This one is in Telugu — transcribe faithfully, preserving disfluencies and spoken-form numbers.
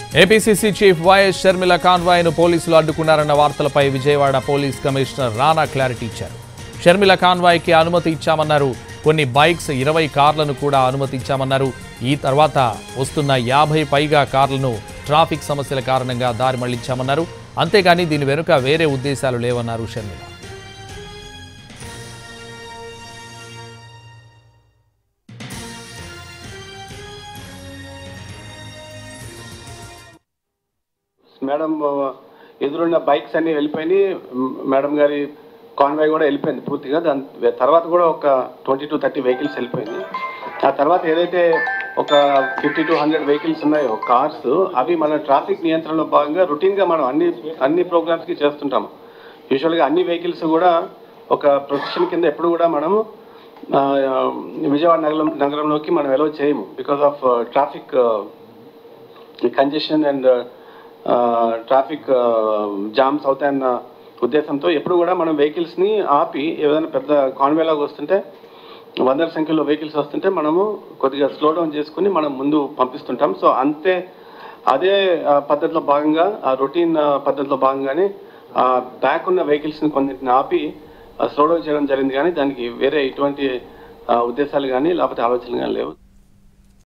ఏపీసీసీ చీఫ్ వైఎస్ షర్మిల కాన్వాయ్ను పోలీసులు అడ్డుకున్నారన్న వార్తలపై Vijayawada police commissioner Rana clarity ఇచ్చారు. షర్మిల కాన్వాయ్కి అనుమతి ఇచ్చామన్నారు. కొన్ని బైక్స్ ఇరవై కార్లను కూడా అనుమతి ఇచ్చామన్నారు. ఈ తర్వాత వస్తున్న యాభై పైగా కార్లను ట్రాఫిక్ సమస్యల కారణంగా దారి మళ్లించామన్నారు. అంతేగాని దీని వెనుక వేరే ఉద్దేశాలు లేవన్నారు షర్మిల. మేడం ఎదురున్న బైక్స్ అన్ని వెళ్ళిపోయినాయి. మేడం గారి కాన్వాయ్ కూడా వెళ్ళిపోయింది పూర్తిగా. దాని తర్వాత కూడా ఒక ట్వంటీ టు థర్టీ వెహికల్స్ వెళ్ళిపోయింది. ఆ తర్వాత ఏదైతే ఒక ఫిఫ్టీ టు హండ్రెడ్ వెహికల్స్ ఉన్నాయో కార్స్, అవి మన ట్రాఫిక్ నియంత్రణలో భాగంగా రొటీన్గా మనం అన్ని అన్ని ప్రోగ్రామ్స్కి చేస్తుంటాము. యూజువల్గా అన్ని వెహికల్స్ కూడా ఒక ప్రొఫెషన్ కింద ఎప్పుడు కూడా మనము విజయవాడ నగరం నగరంలోకి మనం ఎలో చేయము. Because of traffic congestion and traffic jams అవుతాయన్న ఉద్దేశంతో ఎప్పుడు కూడా మనం వెహికల్స్ని ఆపి ఏదైనా పెద్ద కాన్వేలాగా వస్తుంటే, వందల సంఖ్యలో వెహికల్స్ వస్తుంటే మనము కొద్దిగా స్లో డౌన్ చేసుకుని మనం ముందు పంపిస్తుంటాం. సో అంతే అదే పద్ధతిలో భాగంగా, ఆ రొటీన్ పద్ధతిలో భాగంగానే బ్యాక్ ఉన్న వెహికల్స్ని కొన్నింటిని ఆపి స్లో డౌన్ చేయడం జరిగింది. కానీ దానికి వేరే ఎటువంటి ఉద్దేశాలు కానీ లేకపోతే ఆలోచనలు కానీ లేవు.